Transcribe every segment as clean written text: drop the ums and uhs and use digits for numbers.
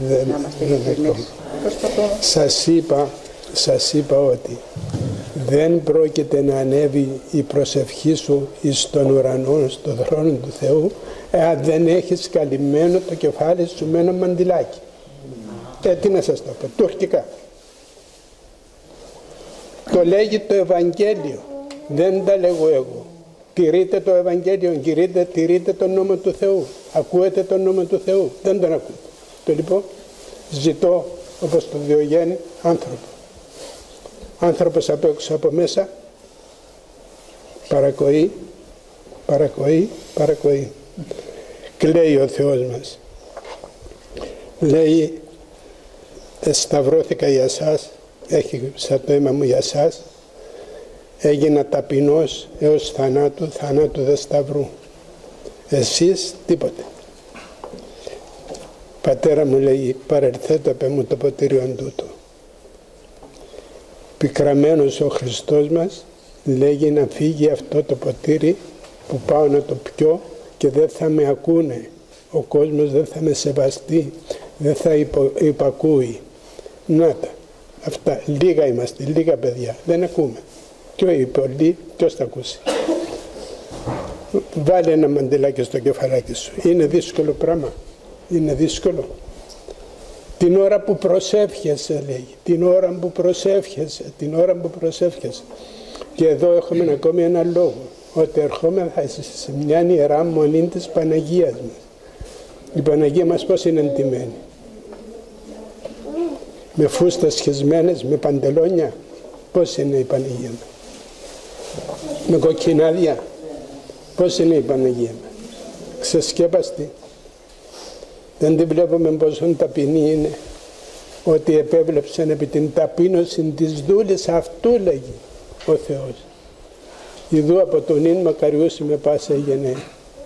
Σας είπα ότι δεν πρόκειται να ανέβει η προσευχή σου εις τον ουρανό, στον θρόνο του Θεού, εάν δεν έχεις καλυμμένο το κεφάλι σου με ένα μαντιλάκι. Τι να σας το πω, τουρκικά. Το λέγει το Ευαγγέλιο, δεν τα λέγω εγώ. Τηρείτε το Ευαγγέλιο, τηρείτε τον νόμο του Θεού. Ακούετε τον νόμο του Θεού, δεν τον ακούτε. Το λοιπόν ζητώ, όπως το Διογέννη, άνθρωπο. Άνθρωπος απ' έξω από μέσα, παρακοή. Κλαίει ο Θεός μας. Λέει, σταυρώθηκα για σας, έχει σαν το αίμα μου για σας, έγινα ταπεινός έως θανάτου δε σταυρού. Εσείς τίποτε. Πατέρα μου, λέει, παρελθέτω απ' μου το ποτήριον τούτο. Πικραμένος ο Χριστός μας λέγει να φύγει αυτό το ποτήρι που πάω να το πιω και δεν θα με ακούνε. Ο κόσμος δεν θα με σεβαστεί, δεν θα υπακούει. Να τα, αυτά, λίγα είμαστε, λίγα παιδιά, δεν ακούμε. Ποιο οι πολλοί, ποιος θα ακούσει. Βάλε ένα μαντιλάκι στο κεφαλάκι σου. Είναι δύσκολο πράγμα, είναι δύσκολο. Την ώρα που προσεύχεσαι, λέει, την ώρα που προσεύχεσαι. Και εδώ έχουμε ακόμη ένα λόγο, ότι ερχόμεθα σε μια ιερά μονή της Παναγίας μας. Η Παναγία μας πώς είναι εντυμένη? Με φούστας σχισμένες, με παντελόνια. Πώς είναι η Παναγία μας? Με κοκκινάδια. Πώς είναι η Παναγία μας? Ξεσκέπαστη. Δεν τη βλέπουμε πόσο ταπεινή είναι, ότι επέβλεψαν επί την ταπείνωση της δούλης αυτού, λέγει ο Θεός. Ιδού από τον ίν μακαριούσι με πάσα γενναία.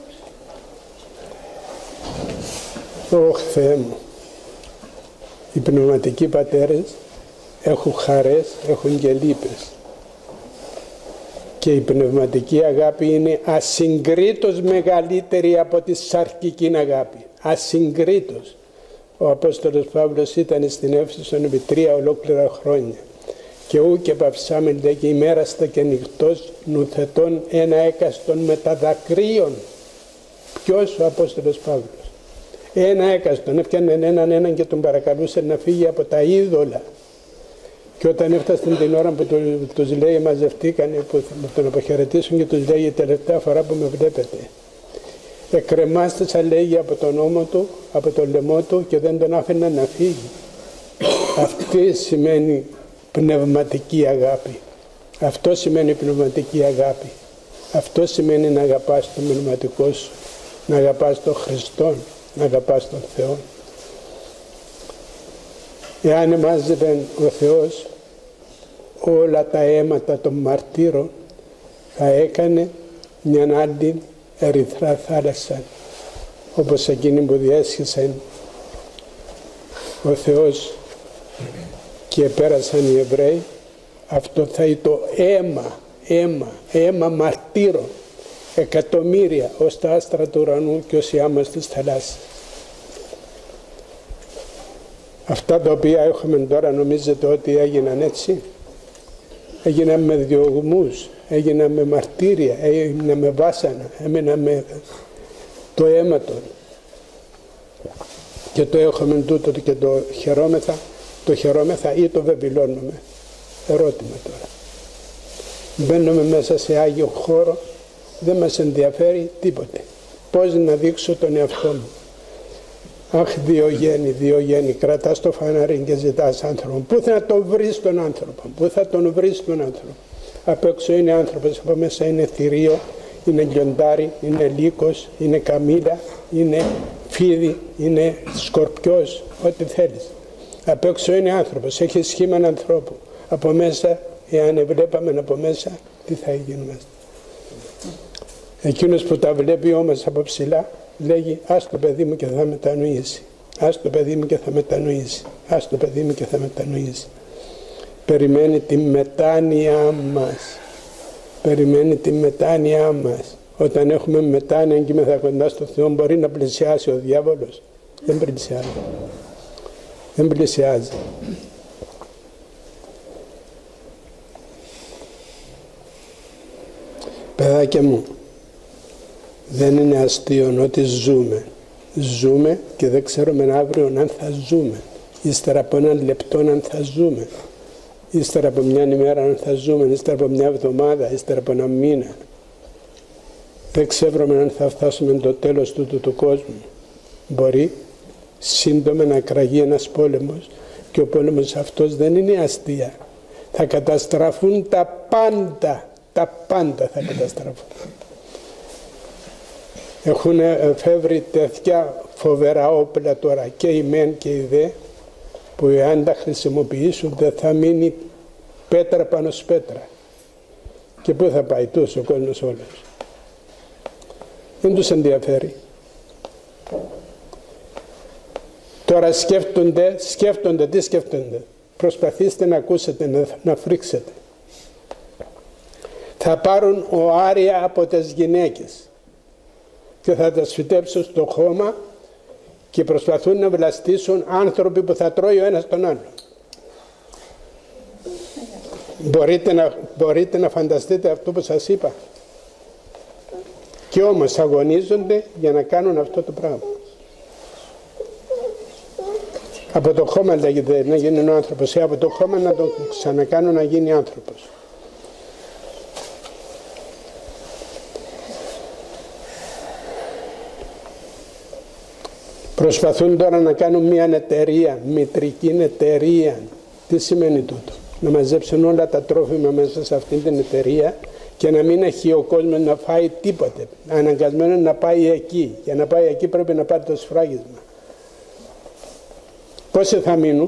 Ωχ, Θεέ μου, οι πνευματικοί πατέρες έχουν χαρές, έχουν και λύπες. Και η πνευματική αγάπη είναι ασυγκρίτως μεγαλύτερη από τη σαρκική αγάπη. Ασυγκρίτως. Ο Απόστολος Παύλος ήταν στην Έφεσον επί 3 ολόκληρα χρόνια. Και ου και παυσάμεν, λέγει, ημέραστα και νυχτός νουθετών ένα έκαστον με τα δακρύων. Ποιος? Ο Απόστολος Παύλος. Ένα έκαστον, έφτιανε έναν και τον παρακαλούσε να φύγει από τα είδωλα. Και όταν έφτασαν την ώρα που τους λέει, μαζευτήκανε, που θα τον αποχαιρετήσουν, και τους λέει, η τελευταία φορά που με βλέπετε, εκκρεμάστησα, λέγει, από τον ώμο του, από τον λαιμό του, και δεν τον άφηνα να φύγει. Αυτή σημαίνει πνευματική αγάπη. Αυτό σημαίνει πνευματική αγάπη. Αυτό σημαίνει να αγαπάς τον πνευματικό σου, να αγαπάς τον Χριστόν, να αγαπάς τον Θεό. Εάν εμάζευε ο Θεός όλα τα αίματα των μαρτύρων, θα έκανε μια άλλη ερυθρά θάλασσα, όπως εκείνη που διέσχισαν ο Θεός και πέρασαν οι Εβραίοι. Αυτό θα είναι το αίμα μαρτύρων, εκατομμύρια ως τα άστρα του ουρανού και ως οι άμμος της θαλάσσης. Αυτά τα οποία έχουμε τώρα, νομίζετε ότι έγιναν έτσι? Έγιναν με διωγμούς, έγιναν με μαρτύρια, έγιναν με βάσανα, έμειναν με το αίμα των. Και το έχουμε τούτο και το χαιρόμεθα ή το βεβηλώνουμε. Ερώτημα τώρα. Μπαίνουμε μέσα σε Άγιο χώρο, δεν μας ενδιαφέρει τίποτε. Πώς να δείξω τον εαυτό μου? Αχ, Διογέννη, κρατάς το φανάρι και ζητάς άνθρωπο. Πού θα τον βρεις τον άνθρωπο? Απ' έξω είναι άνθρωπος, από μέσα είναι θηρίο, είναι λιοντάρι, είναι λύκος, είναι καμήλα, είναι φίδι, είναι σκορπιός, ό,τι θέλεις. Απ' έξω είναι άνθρωπος, έχει σχήμα ανθρώπου. Από μέσα, εάν βλέπαμε από μέσα, τι θα γίνουμε? Εκείνος που τα βλέπει όμως από ψηλά, λέγει, ας το παιδί μου και θα μετανοήσει. Περιμένει τη μετάνοια μας. Όταν έχουμε μετάνοια και είμαστε κοντά στο Θεό, μπορεί να πλησιάσει ο διάβολος? Δεν πλησιάζει. δεν πλησιάζει. Παιδάκια μου, δεν είναι αστείο ότι ζούμε. Ζούμε και δεν ξέρουμε αύριο αν θα ζούμε. Ύστερα από ένα λεπτό αν θα ζούμε. Ύστερα από μια ημέρα αν θα ζούμε. Ύστερα από μια εβδομάδα. Ύστερα από ένα μήνα. Δεν ξέρουμε αν θα φτάσουμε το τέλος του κόσμου. Μπορεί σύντομα να κραγεί ένας πόλεμος και ο πόλεμος αυτός δεν είναι αστεία. Θα καταστραφούν τα πάντα. Τα πάντα θα καταστραφούν. Έχουν εφεύρει τέτοια φοβερά όπλα τώρα και οι μεν και οι δε, που εάν τα χρησιμοποιήσουν δεν θα μείνει πέτρα πάνω σε πέτρα. Και πού θα πάει τόσο ο κόσμος όλος. Δεν τους ενδιαφέρει. Τώρα σκέφτονται, τι σκέφτονται. Προσπαθήστε να ακούσετε, να φρίξετε. Θα πάρουν οάρια από τις γυναίκες και θα τα σφυτέψουν στο χώμα και προσπαθούν να βλαστήσουν άνθρωποι που θα τρώει ο ένας τον άλλο. Μπορείτε να φανταστείτε αυτό που σας είπα. Και όμως αγωνίζονται για να κάνουν αυτό το πράγμα. Από το χώμα λέγεται να γίνει ο άνθρωπος ή από το χώμα να τον ξανακάνουν να γίνει άνθρωπος. Προσπαθούν τώρα να κάνουν μια εταιρεία, μητρική εταιρεία. Τι σημαίνει τούτο? Να μαζέψουν όλα τα τρόφιμα μέσα σε αυτήν την εταιρεία και να μην έχει ο κόσμος να φάει τίποτε. Αναγκασμένο να πάει εκεί. Για να πάει εκεί πρέπει να πάρει το σφράγισμα. Πόσοι θα μείνουν?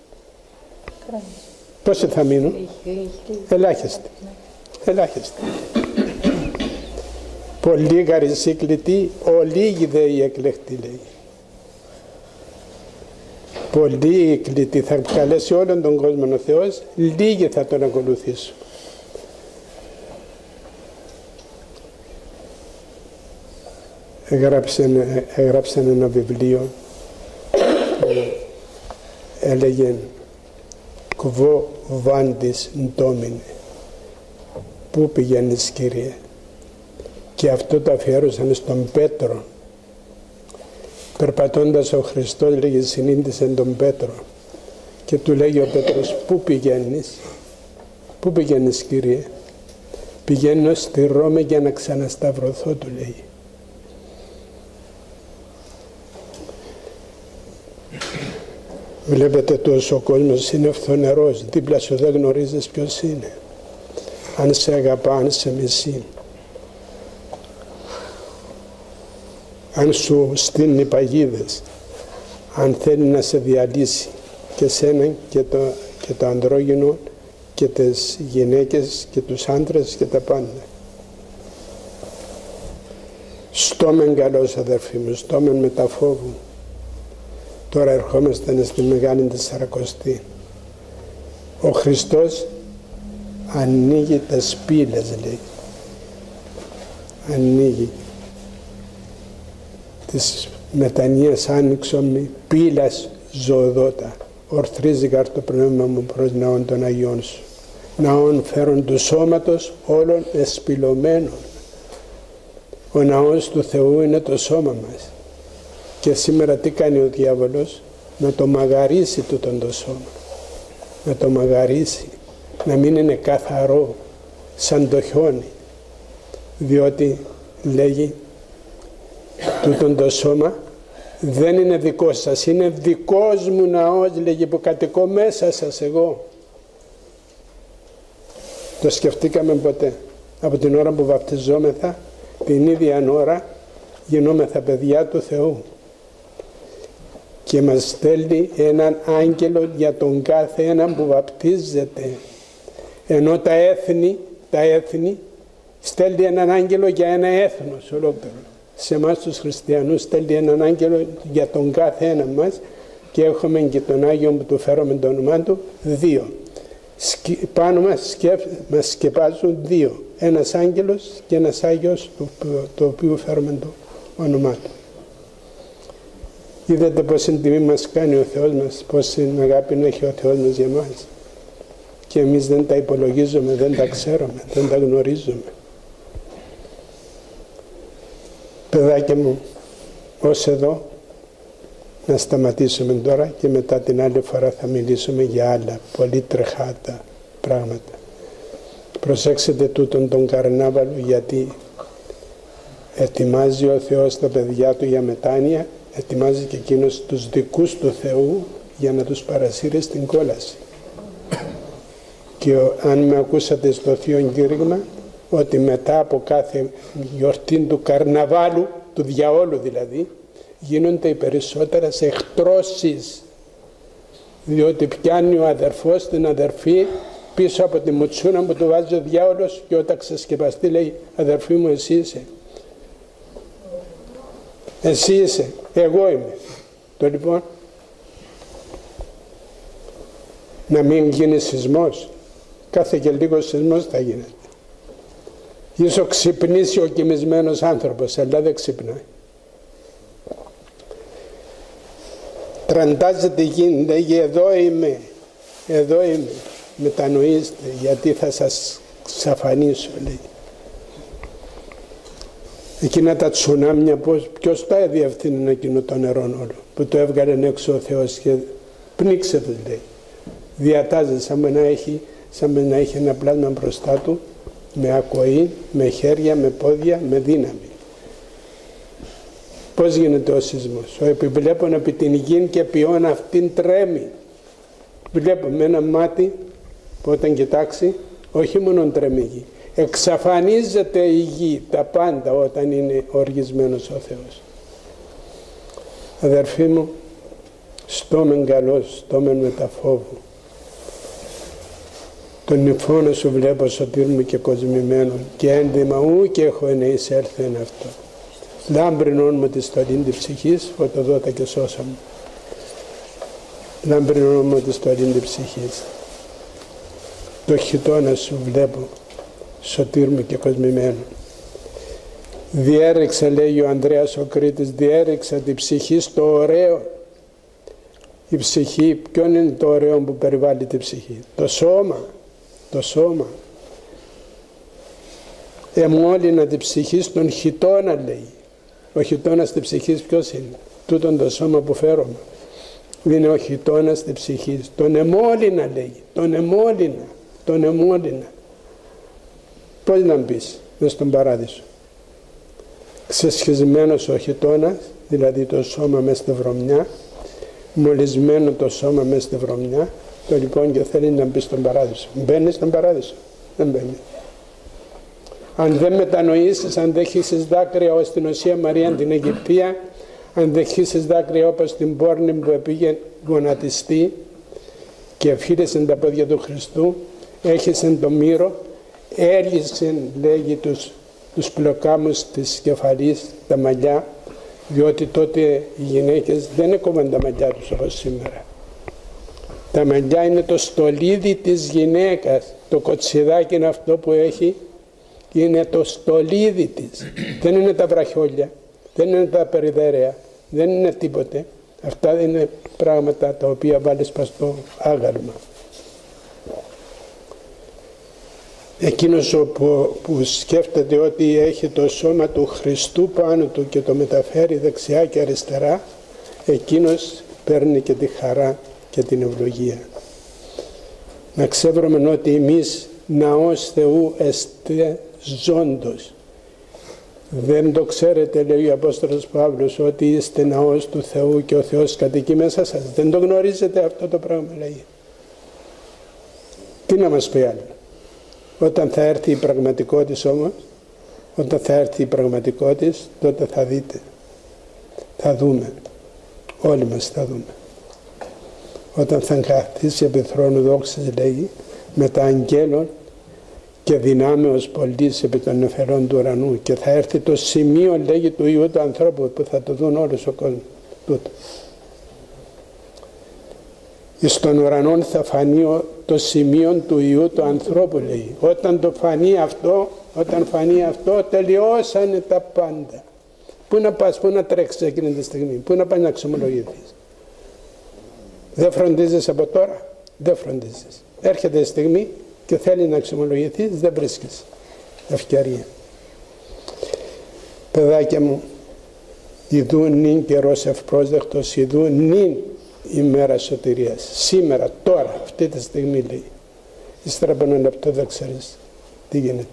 Πόσοι θα μείνουν? Ελάχιστοι. Ελάχιστοι. Πολλοί γαρισίκλητοι, ολίγοι δε οι εκλεκτοί, λέει. Πολλοί εκλεκτοί, θα καλέσει όλον τον κόσμο ο Θεός, λίγοι θα τον ακολουθήσουν. Έγραψαν ένα βιβλίο που έλεγε «Κβο βάντης ντόμινε», «Πού πηγαίνεις, Κύριε?» Και αυτό το αφιέρωσαν στον Πέτρο. Περπατώντας ο Χριστός, λέγει, συνήντησε τον Πέτρο και του λέγει ο Πέτρος, «Πού πηγαίνεις?» «Πού πηγαίνεις, Κύριε?» «Πηγαίνω στη Ρώμη για να ξανασταυρωθώ», του λέει. Βλέπετε τόσο ο κόσμος είναι φθονερός, δίπλα σου δεν γνωρίζεις ποιος είναι. Αν σε αγαπά, αν σε μισεί. Αν σου στείλει παγίδες, αν θέλει να σε διαλύσει και σένα και το ανδρόγυνο και τις γυναίκες και τους άντρες και τα πάντα. Στόμεν καλός, αδερφοί μου, στόμεν με τα φόβου. Τώρα ερχόμαστε στη Μεγάλη Τεσσαρακοστή. Ο Χριστός ανοίγει τις πύλες, λέει. Ανοίγει. Της μετανοίας άνοιξον πύλας ζωοδότα. Ορθρίζει γάρ το πνεύμα μου προς ναόν των Αγιών σου. Ναόν φέρον του σώματος όλων εσπυλωμένων. Ο ναός του Θεού είναι το σώμα μας. Και σήμερα τι κάνει ο διάβολος? Να το μαγαρίσει τούτον το σώμα. Να το μαγαρίσει. Να μην είναι καθαρό σαν το χιόνι. Διότι λέγει τούτον το σώμα δεν είναι δικό σας. Είναι δικός μου ναός, λέγει, που κατοικώ μέσα σας εγώ. Το σκεφτήκαμε ποτέ? Από την ώρα που βαπτιζόμεθα, την ίδια ώρα γινόμεθα παιδιά του Θεού. Και μας στέλνει έναν άγγελο για τον κάθε έναν που βαπτίζεται. Ενώ τα έθνη στέλνει έναν άγγελο για ένα έθνος ολόκληρο. Σε εμάς τους χριστιανούς στέλνει έναν άγγελο για τον κάθε έναν μας και έχουμε και τον Άγιο που του φέρουμε το όνομά του, 2. Πάνω μας σκεπάζουν 2. Ένας άγγελος και ένας Άγιος το οποίο φέρουμε το όνομά του. Είδατε πόση τιμή μας κάνει ο Θεός μας, πόση αγάπη έχει ο Θεός μας για μας. Και εμείς δεν τα υπολογίζουμε, δεν τα ξέρουμε, δεν τα γνωρίζουμε. Παιδάκια μου, ως εδώ, να σταματήσουμε τώρα και μετά την άλλη φορά θα μιλήσουμε για άλλα πολύ τρεχάτα πράγματα. Προσέξτε τούτον τον καρνάβαλο, γιατί ετοιμάζει ο Θεός τα παιδιά του για μετάνοια, ετοιμάζει και εκείνος τους δικούς του Θεού για να τους παρασύρει στην κόλαση. Και αν με ακούσατε στο Θείο Κήρυγμα, ότι μετά από κάθε γιορτή του καρναβάλου, του διαόλου δηλαδή, γίνονται οι περισσότερες εκτρώσεις, διότι πιάνει ο αδερφός την αδερφή πίσω από τη μουτσούνα που του βάζει ο διάολος και όταν ξεσκεπαστεί λέει αδερφή μου εσύ είσαι, εσύ είσαι, εγώ είμαι. Το λοιπόν να μην γίνει σεισμός, κάθε και λίγο σεισμός θα γίνεται. Ίσως ξυπνήσει ο κοιμισμένος άνθρωπος, αλλά δεν ξυπνάει. Τραντάζεται η γη, λέγει εδώ είμαι, μετανοήστε γιατί θα σας ξαφανίσω, λέει. Εκείνα τα τσουνάμια, ποιος τα διευθύνει εκείνο το νερό όλο, που το έβγαλε έξω ο Θεός και πνίξε τους, λέει. Διατάζει σαν να έχει ένα πλάσμα μπροστά του, με ακοή, με χέρια, με πόδια, με δύναμη. Πώς γίνεται ο σεισμός? Ο επιβλέπων επί την γη και ποιόν αυτήν τρέμει. Βλέπω με ένα μάτι που όταν κοιτάξει, όχι μόνο τρέμει η γη, εξαφανίζεται η γη, τα πάντα όταν είναι οργισμένος ο Θεός. Αδερφοί μου, στόμεν καλός, στόμεν μεταφόβου. Τον νυφώνα σου βλέπω σωτήρ μου και κοσμημένο και ένδυμα ού και έχω εισέλθει εν αυτό. Λάμπρινον μου τη στολήν της ψυχής, φωτοδότα και σώσα μου. Λάμπρινον μου τη στολήν της ψυχής. Το χιτώνα σου βλέπω σωτήρ μου και κοσμημένο. Διέρεξα, λέει ο Ανδρέας ο Κρήτης, διέρεξα τη ψυχή στο ωραίο. Η ψυχή, ποιον είναι το ωραίο που περιβάλλει τη ψυχή? Το σώμα. Το σώμα. Εμόλυνα τη ψυχή στον χιτώνα, λέει. Ο χιτώνας της ψυχής ποιος είναι? Τούτον το σώμα που φέρομαι. Είναι ο χιτώνας της ψυχής. Τον εμόλυνα, λέει. Τον εμόλυνα. Πώς να μπεις μες στον παράδεισο? Ξεσχισμένος ο χιτώνας, δηλαδή το σώμα μες στη βρωμιά, μολυσμένο το σώμα μες στη βρωμιά, το λοιπόν και θέλει να μπει στον παράδεισο. Μπαίνει στον παράδεισο? Δεν μπαίνει. Αν δεν μετανοήσεις, αν δεν χύσεις δάκρυα ως την Οσία Μαρία την Αιγυπτία, αν δεν χύσεις δάκρυα όπως την πόρνη που πήγε γονατιστή και εφήλισε τα πόδια του Χριστού, έχισε το μύρο, έλυσε, λέγει, τους πλοκάμους της κεφαλής, τα μαλλιά, διότι τότε οι γυναίκες δεν έκοβαν τα μαλλιά τους όπως σήμερα. Τα μαλλιά είναι το στολίδι της γυναίκας, το κοτσιδάκι είναι αυτό που έχει, είναι το στολίδι της. Δεν είναι τα βραχιόλια, δεν είναι τα περιδέρεα, δεν είναι τίποτε. Αυτά είναι πράγματα τα οποία βάλεις πας στο άγαλμα. Εκείνος που σκέφτεται ότι έχει το σώμα του Χριστού πάνω του και το μεταφέρει δεξιά και αριστερά, εκείνος παίρνει και τη χαρά και την ευλογία. Να ξέρουμε ότι εμείς ναός Θεού εστε ζώντος. Δεν το ξέρετε, λέει ο Απόστολος Παύλος, ότι είστε ναός του Θεού και ο Θεός κατοικεί μέσα σας? Δεν το γνωρίζετε αυτό το πράγμα, λέει. Τι να μας πει άλλο? Όταν θα έρθει η πραγματικότητα όμως, όταν θα έρθει η πραγματικότητα, τότε θα δείτε, θα δούμε, όλοι μας θα δούμε. Όταν θα καθίσει επί θρόνου δόξης, λέει, με τα αγγέλων και δυνάμεως πολλής επί των νεφερών του ουρανού, και θα έρθει το σημείο, λέγει, του Υιού του ανθρώπου, που θα το δουν όλος ο κόσμος. Τούτο. Στον ουρανό θα φανεί το σημείο του Υιού του ανθρώπου, λέει. Όταν φανεί αυτό, τελειώσανε τα πάντα. Πού να πας, πού να τρέξεις εκείνη τη στιγμή, πού να πας να εξομολογηθείς. Δεν φροντίζεις από τώρα, δεν φροντίζεις. Έρχεται η στιγμή και θέλει να εξομολογηθείς, δεν βρίσκεις ευκαιρία. Παιδάκια μου, ιδού νυν καιρός ευπρόσδεκτος, ιδού νυν ημέρα σωτηρίας. Σήμερα, τώρα, αυτή τη στιγμή λέει. Ύστερα από ένα λεπτό δεν ξέρεις τι γίνεται.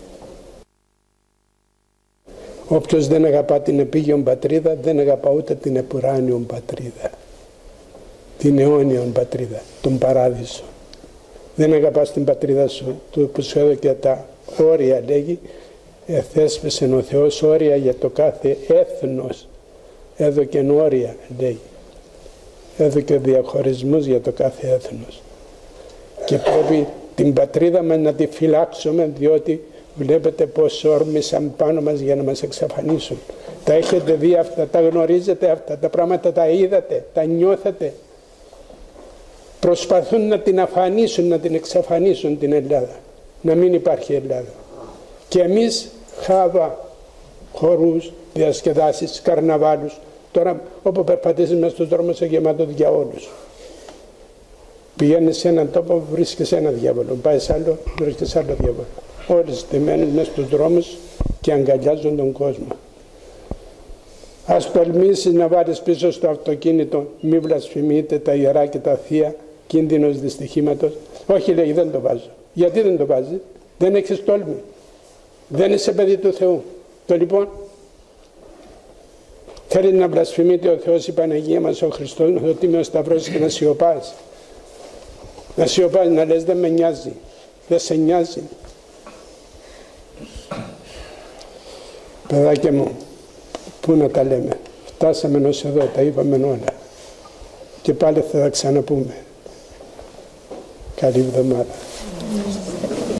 Όποιος δεν αγαπά την επίγειον πατρίδα, δεν αγαπά ούτε την επουράνιον πατρίδα. Την αιώνιον πατρίδα, τον παράδεισο. Δεν αγαπάς την πατρίδα σου, του που σου έδωκε τα όρια, λέγει, θέσπισε ο Θεός όρια για το κάθε έθνος. Έδωκε όρια, λέει. Έδωκε διαχωρισμούς για το κάθε έθνος. Και πρέπει την πατρίδα μας να τη φυλάξουμε, διότι βλέπετε πως όρμησαν πάνω μας για να μας εξαφανίσουν. Τα έχετε δει αυτά, τα γνωρίζετε αυτά, τα πράγματα τα είδατε, τα νιώθετε. Προσπαθούν να την αφανίσουν, να την εξαφανίσουν την Ελλάδα. Να μην υπάρχει Ελλάδα. Και εμείς χάβα, χορούς, διασκεδάσεις, καρναβάλους. Τώρα όπου περπατήσεις μες στους δρόμους είσαι γεμάτο διαόλους. Πηγαίνεις σε έναν τόπο, βρίσκεις ένα διάβολο. Πάει σε άλλο, βρίσκεις άλλο διάβολο. Όλοι στημένουν μέσα στους δρόμους και αγκαλιάζουν τον κόσμο. Ας τολμήσεις να βάλεις πίσω στο αυτοκίνητο, μη βλασφημείτε τα ιερά και τα θεία, κίνδυνος δυστυχήματος. Όχι, λέει, δεν το βάζω. Γιατί δεν το βάζεις? Δεν έχεις τόλμη. Δεν είσαι παιδί του Θεού. Το λοιπόν, θέλει να βλασφημείται ο Θεός, η Παναγία μας, ο Χριστός, ο Τίμιος Σταυρός, και να σιωπάς. Να σιωπάς, να λες δεν με νοιάζει. Δεν σε νοιάζει. Παιδάκια μου, πού να τα λέμε. Φτάσαμε ως εδώ, τα είπαμε όλα. Και πάλι θα τα ξαναπούμε. Καλή εβδομάδα.